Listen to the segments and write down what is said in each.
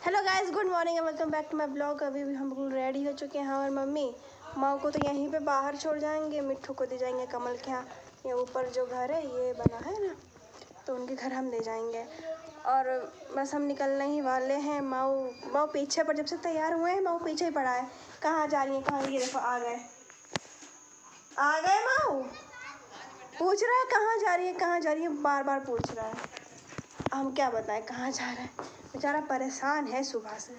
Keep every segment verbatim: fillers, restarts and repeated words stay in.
Hello guys, good morning and welcome back to my blog. अभी भी हम लोग रेडी हो चुके हैं और मम्मी माँ को तो यहीं पे बाहर छोड़ जाएंगे, मिट्ठू को दे जाएंगे कमल के यहाँ। ये ऊपर जो घर है ये बना है ना, तो उनके घर हम ले जाएंगे और बस हम निकलने ही वाले हैं। माऊ माऊ पीछे पर, जब से तैयार हुए हैं माऊ पीछे ही पड़ा है। कहाँ जा रही है, कहाँ? ये देखो आ गए आ गए माऊ पूछ रहा है कहाँ जा रही है, कहाँ जा रही है, बार बार पूछ रहा है। हम क्या बताएं कहाँ जा रहा है, बेचारा परेशान है सुबह से।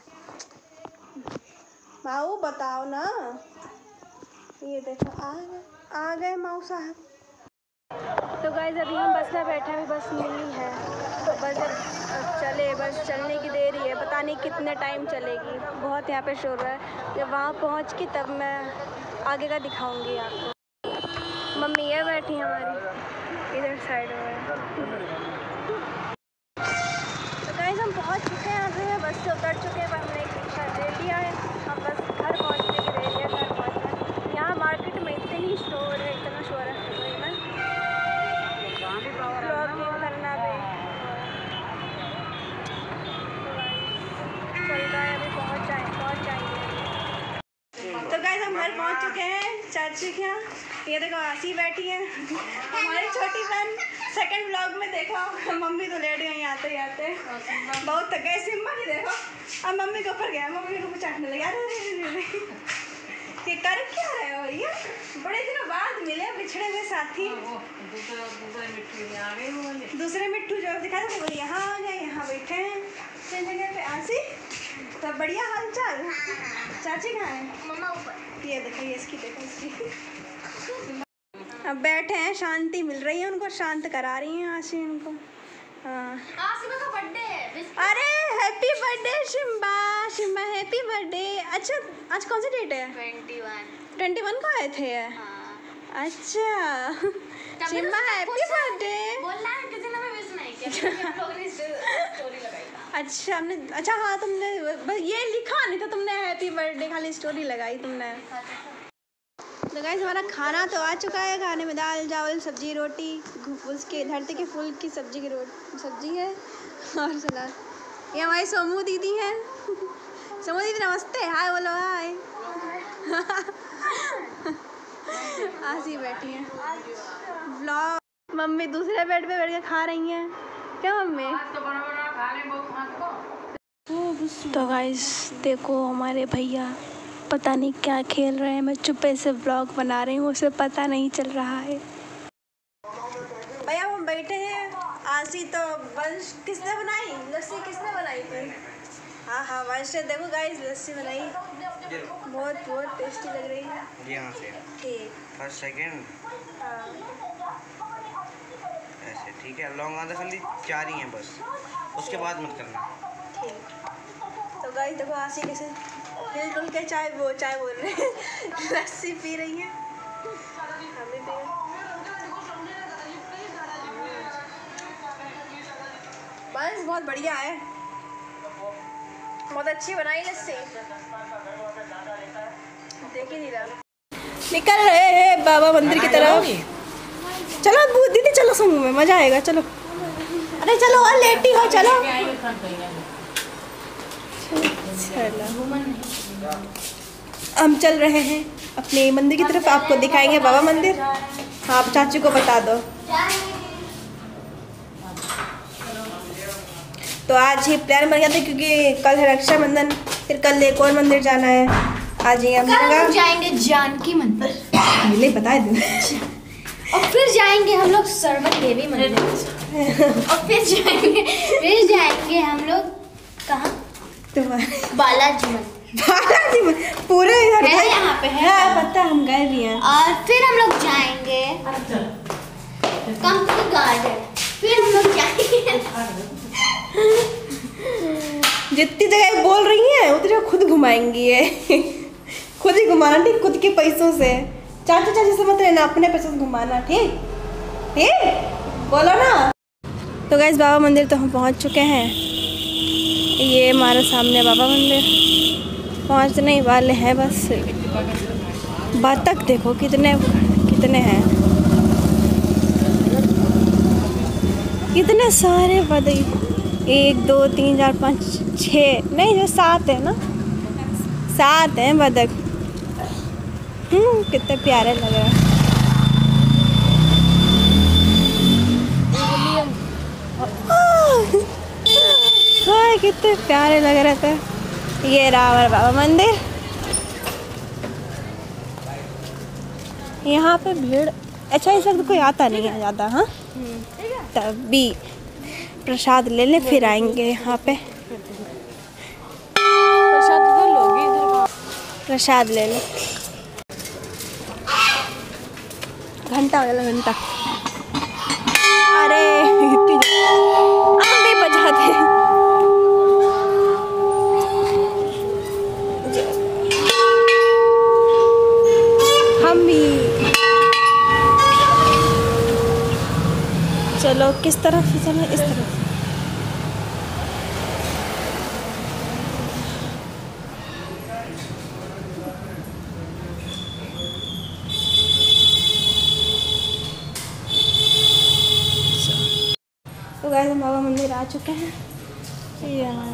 माऊ बताओ ना। ये देखो आ गए आ गए माऊ साहब। तो गाइस अभी हम बस में बैठे हैं, बस मिली है तो बस अब चले, बस चलने की देरी है, पता नहीं कितने टाइम चलेगी। बहुत यहाँ पे शोर है, जब वहाँ पहुँच के तब मैं आगे का दिखाऊंगी आपको। मम्मी ये बैठी हमारी इधर साइड में। हम पहुंच चुके हैं, यहाँ बस से उतर चुके हैं, हमने एक रिक्शा ले लिया है। हम बस घर पहुंचने की देरी है, घर पहुंचना। यहाँ मार्केट में इतनी शोर है, इतना शोर है में ब्लॉगिंग करना भी चल रहा है। अभी पहुँच जाए पहुँच जाएंगे। तो गाइस हम घर पहुँच चुके हैं चाची के यहाँ। ये देखो आसी बैठी है हमारी छोटी बहन। सेकंड ब्लॉग में देखो मम्मी तो लेट गई आते ही आते, बहुत थक गए। सिम्मा की देखो अब मम्मी के ऊपर गया, मम्मी को चाटने लगे। अरे ये कर क्या रहे हो भैया, बड़े दिनों बाद मिले बिछड़े हुए साथी। दूसरे मिट्ठू जो दिखा था वो यहाँ आ गए, यहाँ बैठे हैं जगह पे। आसी तो बढ़िया हाल चाल। चाची कहाँ है? मम्मा ऊपर। ये देखो ये इसकी देखो इसकी। अब बैठे हैं, शांति मिल रही है उनको, शांत करा रही हैं आशी उनको। हाँ का बर्थडे है। अरे happy birthday Simba, Simba happy birthday. अच्छा आज कौन सी डेट है? ट्वेंटी वन ट्वेंटी वन को आए थे। हाँ। अच्छा शिम्बा हैप्पी बर्थडे। अच्छा हमने अच्छा हाँ तुमने बस ये लिखा नहीं था, तुमने हैप्पी बर्थडे खाली स्टोरी लगाई तुमने। तो गाइस हमारा खाना तो आ चुका है। खाने में दाल चावल सब्जी रोटी, उसके धरती के फूल की सब्जी की रोटी सब्जी है और सलाद। ये हमारी सोमू दीदी है। सोमू दीदी नमस्ते, हाय बोलो हाय। आसी बैठी हैं ब्लॉग। मम्मी दूसरे बेड पे बैठ के खा रही हैं क्या मम्मी? तो गाइस देखो हमारे भैया पता नहीं क्या खेल रहे हैं, मैं चुप्पे से ब्लॉग बना रही हूँ, उसे पता नहीं चल रहा है। भैया हम बैठे हैं। आसी तो वंश किसने बनाई लस्सी, किसने बनाई थी? हाँ हाँ वंश ने देखो गाइस लस्सी बनाई, बहुत बहुत टेस्टी लग रही है। यहाँ से ठीक फर्स्ट सेकंड। हाँ ऐसे ठीक है। लॉन्ग आधा खाली चार ही हैं बस, उसके बाद मत करना। ठीक। तो गाइस देखो आसी कैसे हिल डुल के चाय वो चाय बोल रहे हैं लस्सी पी रही है, हम भी पी रहे। बस बहुत बढ़िया है, बहुत अच्छी बनाई लस्सी। देख ही नहीं रहा। निकल रहे हैं बाबा मंदिर की तरफ। चलो दीदी चलो सुन में मजा आएगा, चलो। अरे चलो और लेटी हो, चलो हम चल रहे हैं अपने मंदिर की तरफ, आपको दिखाएंगे बाबा मंदिर। आप चाचू को बता दो। तो आज ही प्लान बन गया था क्योंकि कल है रक्षाबंधन, फिर कल एक और मंदिर जाना है। आज ही हम जाएंगे जानकी मंदिर, नहीं पता है। और फिर जाएंगे हम लोग सरवण देवी मंदिर। और फिर जाएंगे फिर जाएंगे हम लोग कहाँ? बालाजी मंदिर। बालाजी मंदिर पूरे इधर है, यहाँ पे है। हाँ पता, हम गए भी हैं। और फिर हम लोग जाएंगे कंपनी गार्डन, फिर हम लोग जाएंगे। जितनी जगह बोल रही हैं उतनी खुद घुमाएंगी है। खुद ही घुमाना ठीक, खुद के पैसों से। चाचा चाची से मत रहना, अपने पैसों से घुमाना ठीक ठीक, बोलो ना। तो गाइस बाबा मंदिर तो हम पहुंच चुके हैं। ये हमारे सामने बाबा मंदिर, पहुंचने ही वाले हैं बस। बतख देखो कितने कितने हैं, कितने सारे बतख। एक दो तीन चार पाँच छः, नहीं जो सात है ना, सात हैं बतख। हम्म कितने प्यारे लग रहे हैं। हाँ कितने प्यारे लग रहे थे। ये रावण बाबा मंदिर। यहाँ पे भीड़, अच्छा इस वक्त कोई आता नहीं है ज़्यादा। हाँ तभी प्रसाद ले लें फिर आएंगे यहाँ पे। प्रसाद तो लोगे इधर, प्रसाद ले लो। घंटा वाला घंटा, अरे इतनी हम भी बजाते हैं। हम भी चलो, किस तरफ से चलो? इस तरफ। तो गाइस हम बाबा मंदिर आ चुके हैं। यहाँ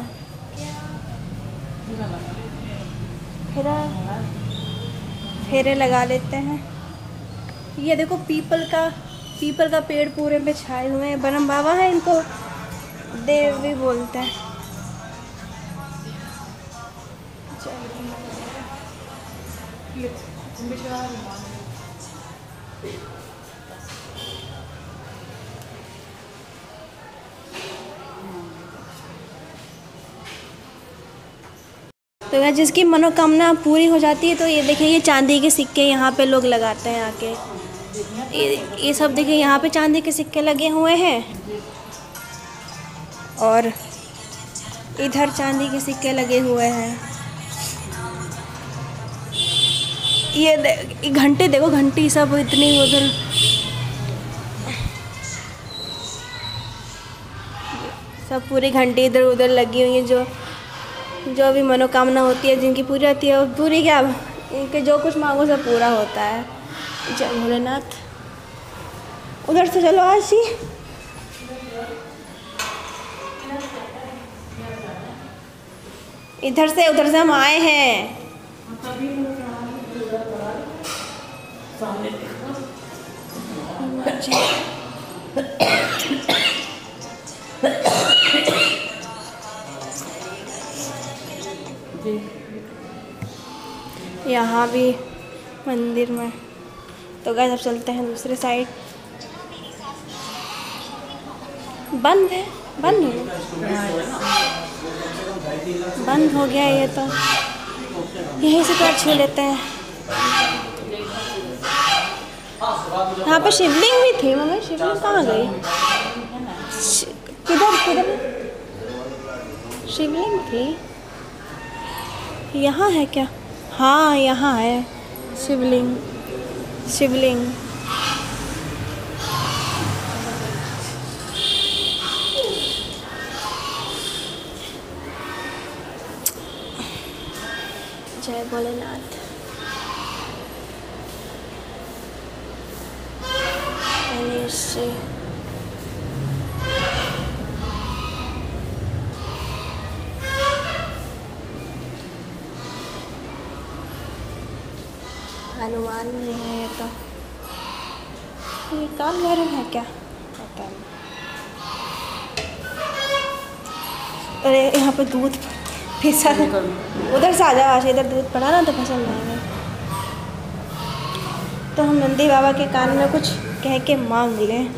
फेरा फेरे लगा लेते हैं। ये देखो पीपल का पीपल का पेड़ पूरे पे छाए हुए हैं। ब्रह्म बाबा हैं, इनको देव भी बोलते हैं। तो यार जिसकी मनोकामना पूरी हो जाती है, तो ये देखिए ये चांदी के सिक्के यहाँ पे लोग लगाते हैं आके। ये ये सब देखिए यहाँ पे चांदी के सिक्के लगे हुए हैं और इधर चांदी के सिक्के लगे हुए हैं। ये घंटे देखो, घंटी सब इतनी उधर सब पूरी घंटी इधर उधर लगी हुई है। जो जो भी मनोकामना होती है, जिनकी पूरी होती है, वो पूरी क्या, इनके जो कुछ मांगो सब पूरा होता है। जय भोलेनाथ। उधर से चलो आशी। इधर से उधर से हम आए हैं। यहाँ भी मंदिर में। तो गाइस अब चलते हैं दूसरे साइड। बंद है, बंद हो बंद हो गया ये तो। यहीं से पैर छू लेते हैं। यहाँ पे शिवलिंग भी थी। मम्मी शिवलिंग कहाँ गई? किधर किधर शिवलिंग थी? यहाँ है क्या? हाँ यहाँ है शिवलिंग। शिवलिंग जय भोलेनाथ। गणेश जी, हनुमान जी है। ये तो ये काल भैरव है क्या? पता नहीं। अरे यहाँ पे दूध फिसल, उधर से आ जाओ आशा, इधर दूध पड़ा ना तो फिसल जाएगा। तो हम नंदी बाबा के कान में कुछ कह के मांग लें।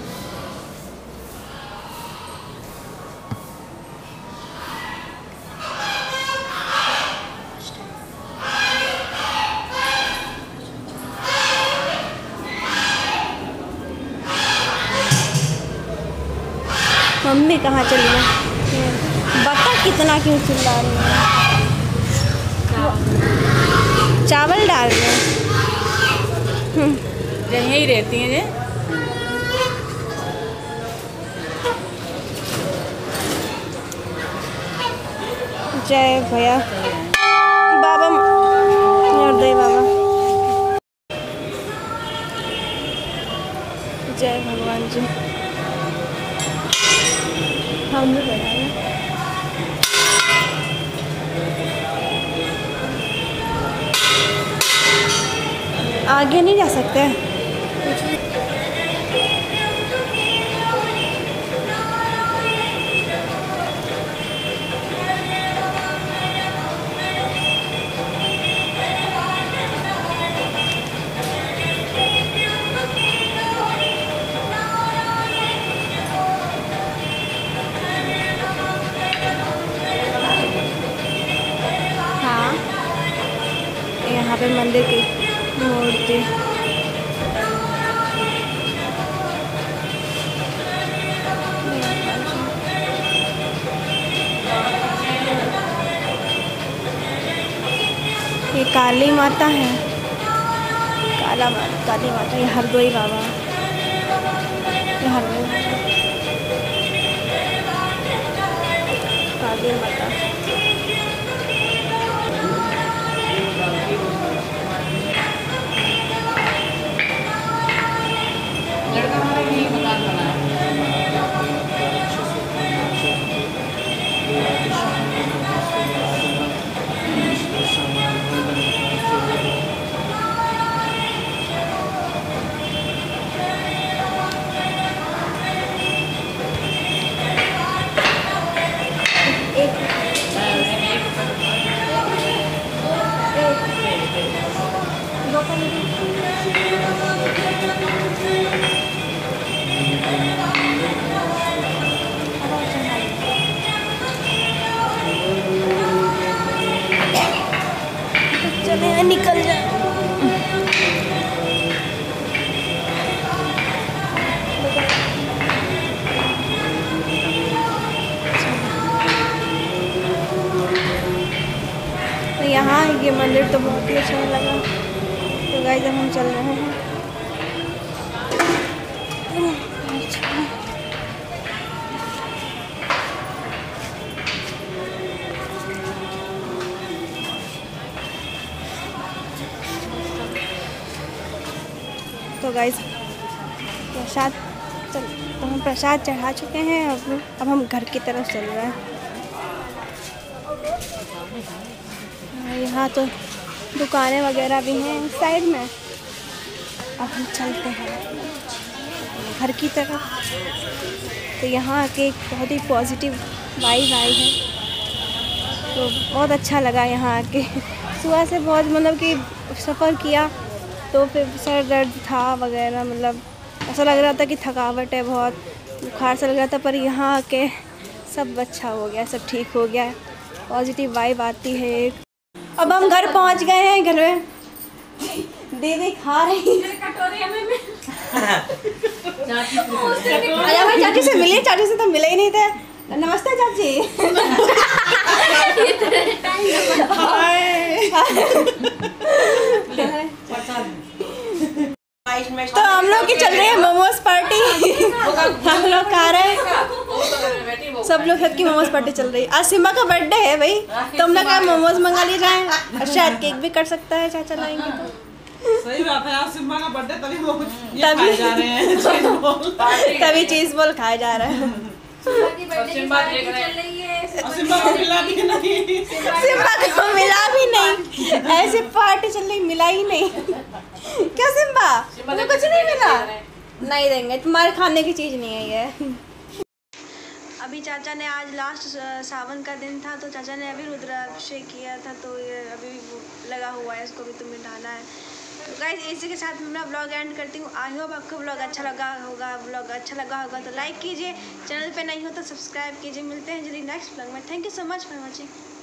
मम्मी कहाँ चली है? बता कितना क्यों चिल्ला रही है? चावल डाल रहे हैं। यहीं रहती हैं ये। जय भैया बाबा नरदय बाबा। जय भगवान जी। हम भी बढ़ाए आगे नहीं जा सकते? हाँ, यहाँ पे मंदिर की मूर्ति। ये काली माता है, काला माता, काली माता। ये हरदोई बाबा, ये हरदोई बाबा, काली माता। चले निकल जा। तो यहाँ ये मंदिर तो बहुत ही अच्छा लगा। तो गाइस अब हम चल रहे हैं। तो गाइस प्रसाद चल तो हम प्रसाद चढ़ा चुके हैं। अब अब हम घर की तरफ चल रहे हैं। यहाँ तो दुकानें वगैरह भी हैं साइड में। अब हम चलते हैं घर की तरफ। तो यहाँ के एक बहुत ही पॉजिटिव वाइब आई है, तो बहुत अच्छा लगा यहाँ आके। सुबह से बहुत मतलब कि सफ़र किया तो फिर सर दर्द था वगैरह, मतलब ऐसा लग रहा था कि थकावट है, बहुत बुखार सा लग रहा था। पर यहाँ आके सब अच्छा हो गया, सब ठीक हो गया, पॉजिटिव वाइब आती है एक। अब हम घर पहुँच गए हैं। घर में दीदी खा रही है। अरे भाई चाची से मिले, चाची से तो मिले ही नहीं थे। नमस्ते चाची। तो हम लोग की चल रही है मोमोज पार्टी। हम लोग खा रहे हैं, सब लोग सबकी मोमोज पार्टी चल रही है। आज सिम्बा का बर्थडे है भाई, तो हम लोग क्या मोमोज मंगा लिए जाए, और शायद केक भी कट सकता है चाचा लाएंगे तो। सही बात है, आज सिम्बा का बर्थडे तभी वो ये खाए जा रहे हैं चीज बॉल। तभी चीज बॉल खाया जा रहा है। सिम्बा देख रहे हैं, सिम्बा को मिला भी नहीं, सिम्बा को मिला भी नहीं। ऐसे पार्टी चल रही, मिला ही नहीं। क्या सिम्बा तुम्हें कुछ नहीं मिला? नहीं देंगे, तुम्हारे खाने की चीज नहीं है ये। अभी चाचा ने आज लास्ट सावन का दिन था, तो चाचा ने अभी रुद्राभिषेक किया था, तो ये अभी भी लगा हुआ है, इसको भी तुम्हें मिटाना है। तो गाइस इसी के साथ मैं ब्लॉग एंड करती हूँ। आई होप आपको ब्लॉग अच्छा लगा होगा। ब्लॉग अच्छा लगा होगा तो लाइक कीजिए, चैनल पे नहीं हो तो सब्सक्राइब कीजिए। मिलते हैं जल्दी नेक्स्ट ब्लॉग में। Thank you so much for watching.